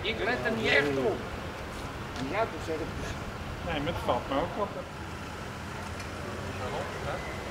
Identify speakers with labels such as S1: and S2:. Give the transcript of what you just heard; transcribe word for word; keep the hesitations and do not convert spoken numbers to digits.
S1: ik let er niet echt op. Ja, toen zeg ik...
S2: Nee, met valt me ook op.